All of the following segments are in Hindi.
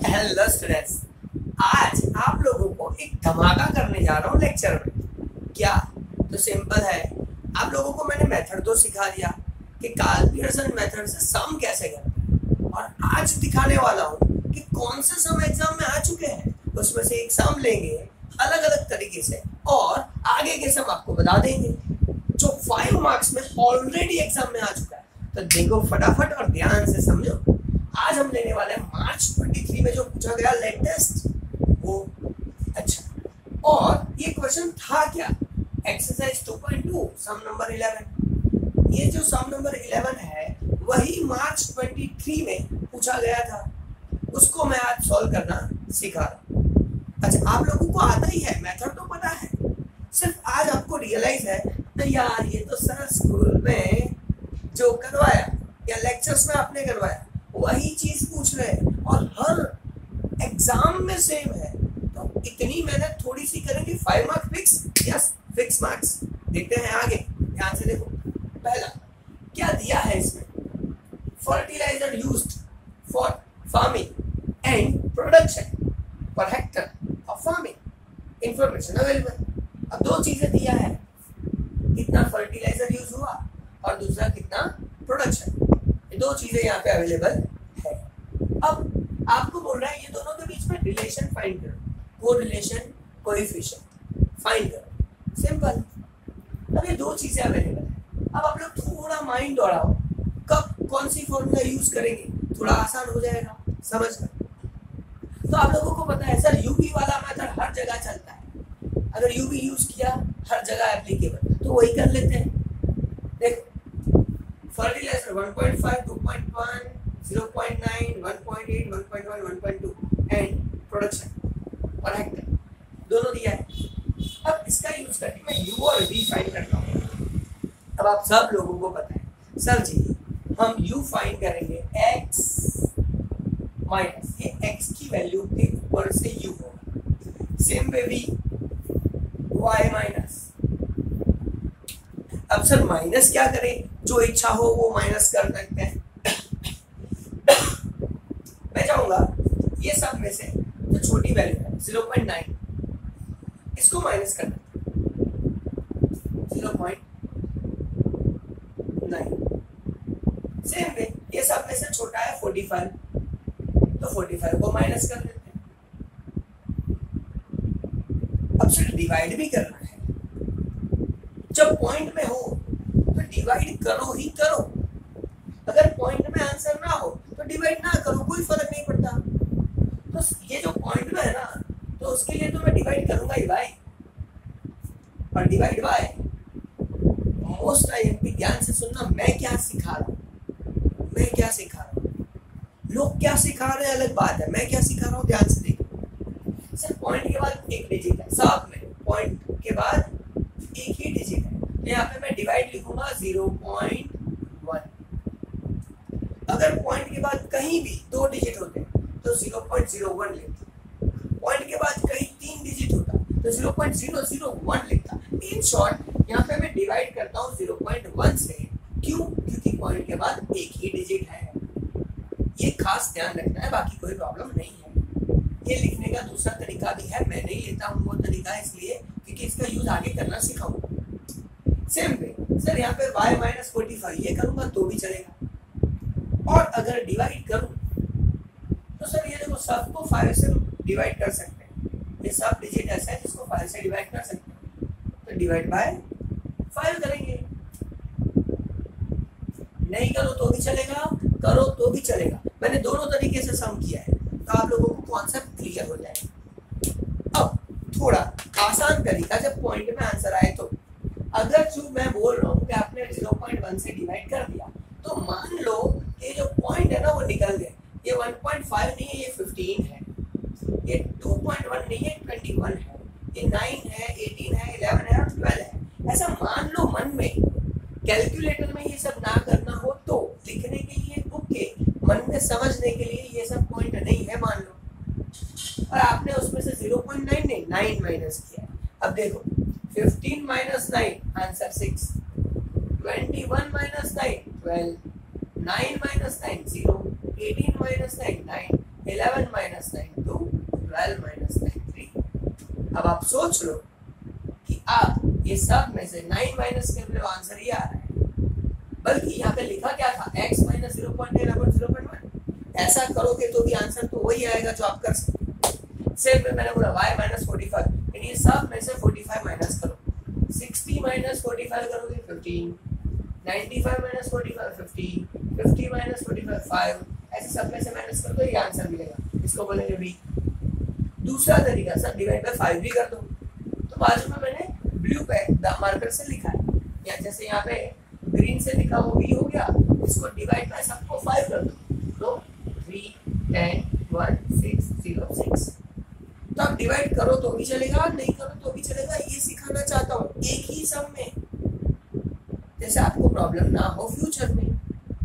हेलो स्टूडेंट्स, आज आप लोगों को एक धमाका करने जा रहा हूँ लेक्चर में। क्या तो सिंपल है, आप लोगों को मैंने मेथड तो सिखा दिया कि कार्ल पियर्सन मेथड से सम कैसे करते हैं, और आज दिखाने वाला हूँ कि कौन से सम एग्जाम में आ चुके हैं। उसमें से एक सम लेंगे अलग अलग तरीके से और आगे के सम आपको बता देंगे जो 5 मार्क्स में ऑलरेडी एग्जाम में आ चुका है। तो देखो फटाफट और ध्यान से समझो। आज हम लेने वाले हैं मार्च 23 में जो पूछा गया लेटेस्ट वो। अच्छा, और ये क्वेश्चन था क्या? Exercise 2.2 sum number 11। ये जो सम नंबर 11 है वही मार्च 23 में पूछा गया था, उसको मैं आज सॉल्व करना सिखा रहा हूँ। अच्छा, आप लोगों को आता ही है, मेथड तो पता है, सिर्फ आज आपको रियलाइज है तो यार ये तो सर स्कूल में जो करवाया या लेक्चर्स में आपने करवाया वही चीज पूछ रहे हैं और हर एग्जाम में सेम है। तो इतनी मेहनत थोड़ी सी करेंगे। 5 मार्क्स फिक्स या फिक्स मार्क्स? देखते हैं आगे, ध्यान से देखो। पहला क्या दिया है इसमें? Fertiliser used for farming and production per hectare of farming information available. अब दो चीजें दिया है, कितना फर्टिलाइजर यूज हुआ और दूसरा कितना प्रोडक्शन। ये दो चीजें यहाँ पे अवेलेबल है। अब आपको बोल रहा है ये दोनों के बीच में रिलेशन फाइंड करो, वो रिलेशन कोएफिशिएंट फाइंड करो। सिंपल। अब ये दो चीजें अवेलेबल है। अब आप लोग थोड़ा माइंड दौड़ाओ, कब कौन सी फॉर्मूला यूज करेंगे, थोड़ा आसान हो जाएगा समझना। तो आप लोगों को पता है सर यूवी वाला मेथड हर जगह चलता है, अगर यूवी यूज किया हर जगह एप्लीकेबल, तो वही कर लेते हैं। देखो fertiliser 1.5, 2.1, 0.9, 1.8, 1.1, 1.2 and production per hectare दोनों दिया है। अब इसका यूज करके मैं यू और वी फाइंड करता हूँ। अब आप सब लोगों को पता है सर जी हम यू फाइंड करेंगे x माइनस ये x की वैल्यू के ऊपर से u होगा, same way V y minus. अब सर माइनस क्या करें? जो इच्छा हो वो माइनस कर सकते हैं। मैं चाहूंगा ये सब में से जो छोटी वैल्यू है 0.9 इसको माइनस करना, 0.9। सेम वे ये सब में से छोटा है 45, तो 45 को माइनस कर देते हैं। अब सिर्फ डिवाइड भी करना है, जब पॉइंट में हो तो डिवाइड करो ही करो, अगर पॉइंट में आंसर ना हो तो डिवाइड ना करो, कोई फर्क नहीं पड़ता। तो ये जो पॉइंट में है ना, तो उसके लिए तो मैं डिवाइड करूंगा ही भाई। और डिवाइड बाय मोस्ट आईएमपी। ध्यान से सुनना, मैं क्या सिखा रहा हूँ, मैं क्या सिखा रहा हूँ। लोग क्या सिखा रहे हैं अलग बात है, मैं क्या सिखा रहा हूँ ध्यान से देखो। सिर्फ पॉइंट के बाद एक डिजिट है, साथ में पॉइंट के बाद एक ही डिजिट है, यहाँ पे मैं डिवाइड लिखूंगा 0.1। अगर पॉइंट के बाद कहीं भी 2 डिजिट होते तो 0.01 लिखता, पॉइंट के बाद कहीं 3 डिजिट होता तो 0.001 लिखता। इन शॉर्ट यहाँ पे मैं डिवाइड करता हूँ 0.1 से। क्यों? क्योंकि पॉइंट के बाद एक ही डिजिट है। ये खास ध्यान रखना है, बाकी कोई प्रॉब्लम नहीं है। ये लिखने का दूसरा तरीका भी है, मैं नहीं लेता हूँ वो तरीका इसलिए क्योंकि इसका यूज आगे करना सिखाऊंगा। सेम वे सर यहाँ पे y माइनस 45 ये करूंगा तो भी चलेगा, और अगर डिवाइड करूं तो सर ये देखो सबको 5 से डिवाइड कर सकते हैं। ये सब डिजिट ऐसा है जिसको 5 से डिवाइड कर सकते हैं, तो डिवाइड बाय 5 करेंगे। नहीं करो तो भी चलेगा, करो तो भी चलेगा। मैंने दोनों तरीके से सम किया है, तो आप लोगों को कॉन्सेप्ट क्लियर हो जाएगा। अब थोड़ा आसान तरीका, जब पॉइंट में आंसर आए तो अगर जो मैं बोल रहा हूँ कि आपने 0.1 से डिवाइड कर दिया, तो मान लो ये जो पॉइंट है ना वो निकल गए। ये 1.5 नहीं है, ये 15 है, ये 2.1 नहीं है, 21 है, ये 9 है, 18 है, 11 है और 12 है। ऐसा मान लो मन में, कैलकुलेटर में ये सब ना करना हो तो लिखने के लिए, ओके, मन में समझने के लिए ये सब पॉइंट नहीं है मान लो, और आपने उसमें से 0.9 नहीं 9 माइनस किया। अब देखो 15 minus 9 answer 6, 21 minus 9 12, 9 minus 9 0, 18 minus 9 9, 11 minus 9 2, 12 minus 9 3। अब आप सोच लो कि आप ये सब में से 9 माइनस कर रहे हो, आंसर ये आ रहा है। बल्कि यहाँ पे लिखा क्या था, x माइनस 0.9 अपॉन 0.1। ऐसा करोगे तो भी आंसर तो वही आएगा जो आप कर सकते। सेम में मैंने बोला y माइनस 45, यानी ये सब में से 45 माइनस करो। 60 माइनस 45 करोगे 15, 95 माइनस 45 50, 50 माइनस 45 5, ऐसे सब में से माइनस कर दो, ये आंसर मिलेगा। इसको बोलेंगे b। दूसरा तरीका सर डिवाइड बाय 5 भी कर दो। तो बाजू में मैंने ब्लू पे मार्कर से लिखा है, या जैसे यहाँ पे ग्रीन से लिखा वो v हो गया, इसको डिवाइड बाय सबको 5 कर दो, तो 3 10 1 6 0 6। तो आप डिवाइड करो तो भी चलेगा, नहीं करो तो भी चलेगा। ये सिखाना चाहता हूँ एक ही सम में, जैसे आपको प्रॉब्लम ना हो फ्यूचर में।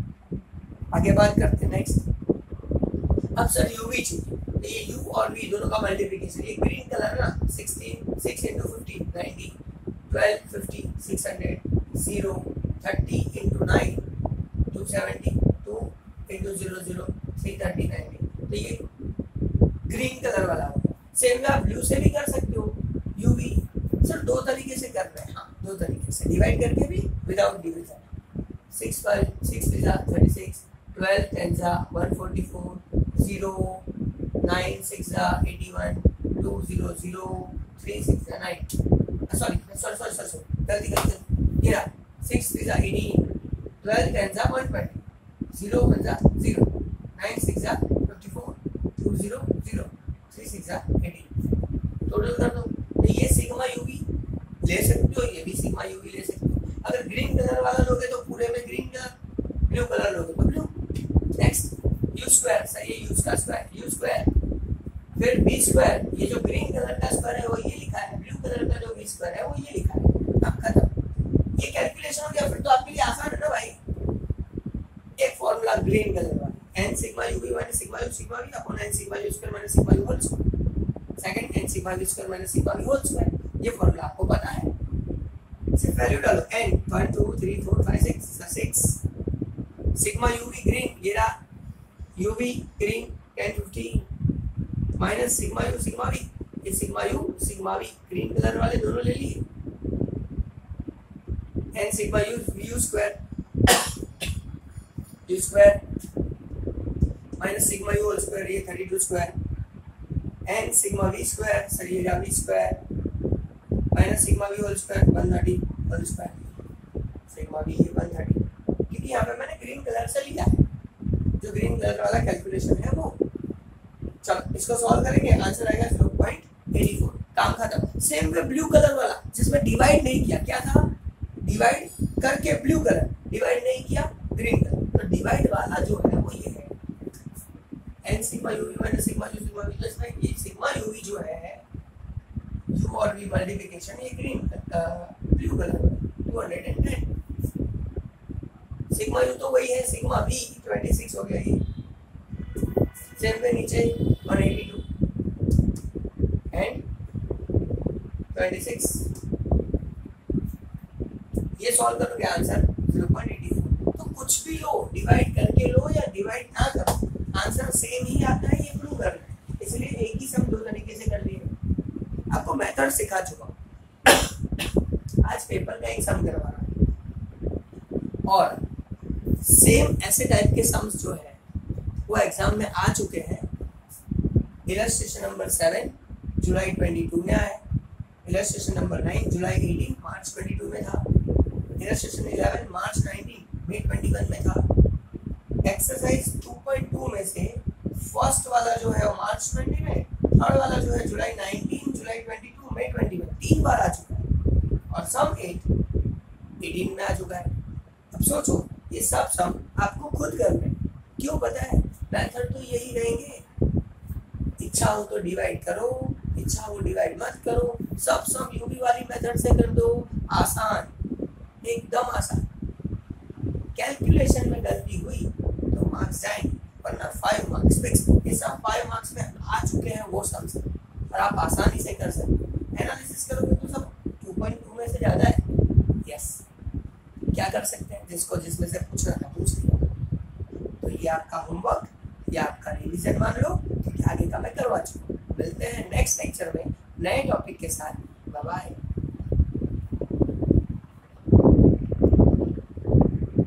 आगे बात करते हैं नेक्स्ट। अब सर u v चाहिए, ये u और v दोनों का मल्टीप्लिकेशन। ये ग्रीन कलर ना 16 6 into 15 90, 12 50 600, 0 30 into 9 270, 2 into 0 0 330 90। तो ये ग्रीन कलर वाला होगा। सेम आप ब्लू से भी कर सकते हो u v। सर दो तरीके से कर रहे हैं, हाँ दो तरीके से, डिवाइड करके भी विदाउट डिविजन। 6 5 6 36, 12 10 144, 0 9 6 81, 2 0 0 3 6 9। सॉरी गलती ये रहा 6 3 18, 12 10 120, 0 1 0, 9 6 54, 2 0 0 3 6 18। टोटल कर दो, तो ये सिग्मा यूवी ले सकते हो, ये भी सिग्मा यूवी ले सकते हो। अगर ग्रीन कलर वाला लोगे तो पूरे में ग्रीन कलर, ब्लू कलर लोगे तो ब्लू। नेक्स्ट यू स्क्वायर, सही है, यू का स्क्वायर यू स्क्वायर, फिर बी स्क्वायर। ये जो ग्रीन कलर का स्क्वायर है वो ये लिखा है, ब्लू कलर का जो बी स्क्वायर है वो ये लिखा है। अब खत्म, ये कैलकुलेशन हो गया। फिर तो आपके लिए आसान है ना भाई। एक फॉर्मूला ग्रीन कलर वाला, n sigma U V minus sigma U sigma V upon n sigma U square minus sigma U whole square. Second n sigma U square minus sigma V whole square. ये फॉर्मूला आपको पता है, सिर्फ वैल्यू डालो n 1 2 3 4 5 6 सिग्मा यूवी ग्रीन, ये रहा U V green 10 15 minus sigma V, ये सिग्मा वी ग्रीन कलर वाले दोनों ले लिए। n sigma U square minus sigma U whole square, ये 32 square. n sigma V square, sir ये V square minus sigma V whole square 130 whole square, sigma V ये 130। क्योंकि यहाँ पे मैंने ग्रीन कलर से लिया है, जो ग्रीन कलर वाला कैलकुलेशन है वो। चलो इसको सॉल्व करेंगे, आंसर आएगा 0.84। काम खत्म। सेम वे ब्लू कलर वाला जिसमें डिवाइड नहीं किया, क्या था, डिवाइड करके ब्लू कलर, डिवाइड नहीं किया ग्रीन कलर। तो डिवाइड वाला जो है वो ये है n sigma U V minus sigma U sigma V plus में ये सिग्मा यूवी जो है यू और वी मल्टीप्लिकेशन, ये green blue colour 210। Sigma U तो वही है, सिग्मा वी 26 हो गया ये। सेम पे नीचे 182 एंड 26। ये सॉल्व करोगे आंसर 0.84। तो कुछ भी लो, डिवाइड करके लो या डिवाइड ना करो, आंसर सेम ही आता है। ये प्रूव करना है, इसलिए एक ही सम दो तरीके से कर लिए। आपको मेथड सिखा चुका हूं। आज पेपर का एक सम करवा रहा हूं और सेम ऐसे टाइप के सम्स जो है वो एग्जाम में आ चुके हैं। इलस्ट्रेशन नंबर 7 जुलाई 22 में आया, इलस्ट्रेशन नंबर 9 जुलाई 18 मार्च 22 में था, इलस्ट्रेशन 11 मार्च 19 मई 21 में था। एक्सरसाइज 2.2 में से फर्स्ट वाला जो है वो मार्च 20 में, थर्ड वाला जो है जुलाई 19 जुलाई 22 मई 20 में 3 बार आ चुका है, और सम 18 में आ चुका है। अब सोचो ये सब सम आपको खुद करना है। क्यों पता है, मेथड तो यही रहेंगे, इच्छा हो तो डिवाइड करो, इच्छा हो डिवाइड मत करो, सब सम यूवी वाली मेथड से कर दो। आसान, एकदम आसान। कैलकुलेशन में गलती हुई तो मार्क्स जाएंगे, वरना 5 मार्क्स फिक्स। ये सब 5 मार्क्स में आ चुके हैं वो सम से, और आप आसानी से कर सकते हो। एनालिसिस करोगे तो सब 2.2 में से ज़्यादा है। यस, क्या कर सकते हैं, जिसको जिसमें से पूछना था पूछ लिया। तो ये आपका होमवर्क, ये आपका रिविजन। क्वेश्चन मान लो क्योंकि आगे का मैं करवा चुका हूँ। मिलते हैं नेक्स्ट लेक्चर में नए टॉपिक के साथ। Bye bye.